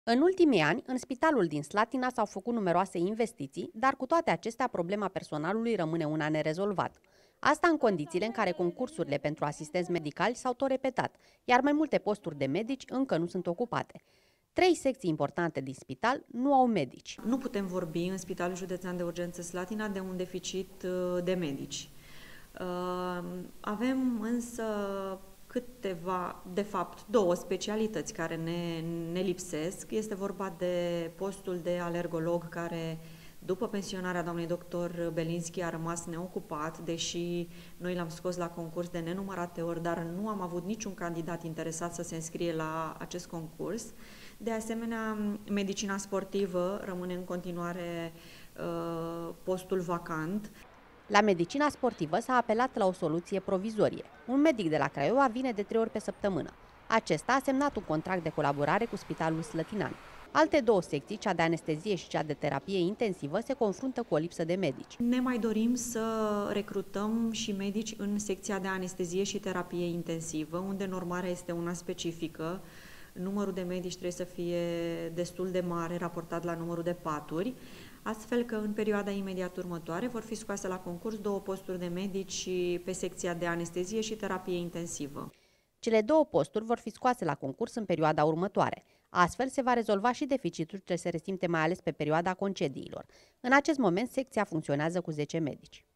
În ultimii ani, în spitalul din Slatina s-au făcut numeroase investiții, dar cu toate acestea problema personalului rămâne una nerezolvată. Asta în condițiile în care concursurile pentru asistenți medicali s-au tot repetat, iar mai multe posturi de medici încă nu sunt ocupate. 3 secții importante din spital nu au medici. Nu putem vorbi în Spitalul Județean de Urgență Slatina de un deficit de medici. Avem însă de fapt, două specialități care ne lipsesc. Este vorba de postul de alergolog care, după pensionarea doamnei doctor Belinski, a rămas neocupat, deși noi l-am scos la concurs de nenumărate ori, dar nu am avut niciun candidat interesat să se înscrie la acest concurs. De asemenea, medicina sportivă rămâne în continuare postul vacant. La medicina sportivă s-a apelat la o soluție provizorie. Un medic de la Craiova vine de 3 ori pe săptămână. Acesta a semnat un contract de colaborare cu Spitalul Slătinan. Alte două secții, cea de anestezie și cea de terapie intensivă, se confruntă cu o lipsă de medici. Ne mai dorim să recrutăm și medici în secția de anestezie și terapie intensivă, unde normarea este una specifică. Numărul de medici trebuie să fie destul de mare, raportat la numărul de paturi, astfel că în perioada imediat următoare vor fi scoase la concurs 2 posturi de medici pe secția de anestezie și terapie intensivă. Cele 2 posturi vor fi scoase la concurs în perioada următoare. Astfel se va rezolva și deficitul ce se resimte mai ales pe perioada concediilor. În acest moment, secția funcționează cu 10 medici.